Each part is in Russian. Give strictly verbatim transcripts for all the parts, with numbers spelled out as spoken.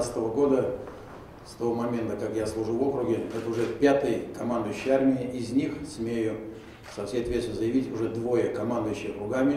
двенадцатого года, с того момента, как я служу в округе, это уже пятый командующий армией. Из них, смею со всей ответственностью заявить, уже двое командующих округами,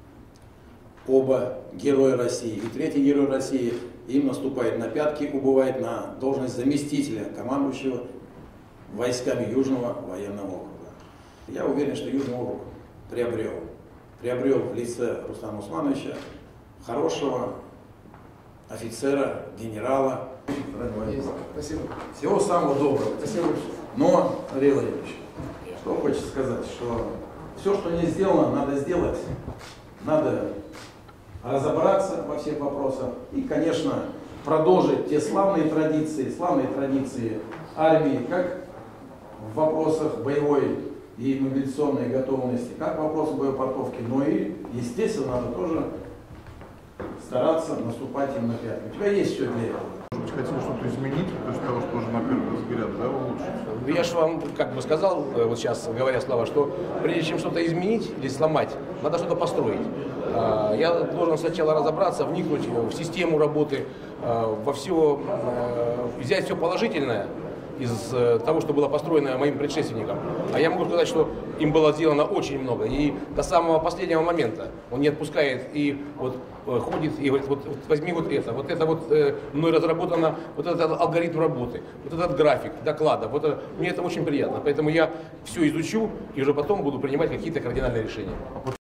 оба герои России. И третий герой России им наступает на пятки, убывает на должность заместителя командующего войсками Южного военного округа. Я уверен, что Южный округ приобрел, приобрел в лице Рустама Усмановича хорошего офицера, генерала. Спасибо. Всего самого доброго. Спасибо. Но, Андрей Владимирович, что хочется сказать, что все, что не сделано, надо сделать. Надо разобраться во всех вопросах и, конечно, продолжить те славные традиции, славные традиции армии, как в вопросах боевой и мобилизационной готовности, как в вопросах боеподготовки, но и, естественно, надо тоже стараться наступать им на пятки. У тебя есть все для этого. Может быть, хотели что-то изменить, то есть того, что уже на первый взгляд, да, улучшить? Я же вам как бы сказал, вот сейчас говоря слова, что прежде чем что-то изменить или сломать, надо что-то построить. Я должен сначала разобраться, вникнуть в систему работы, во все, взять все положительное из того, что было построено моим предшественником. А я могу сказать, что им было сделано очень много. И до самого последнего момента он не отпускает и вот ходит и говорит, вот, вот возьми вот это, вот это вот э, мной разработано, вот этот алгоритм работы, вот этот график доклада. Вот это, мне это очень приятно. Поэтому я все изучу и уже потом буду принимать какие-то кардинальные решения.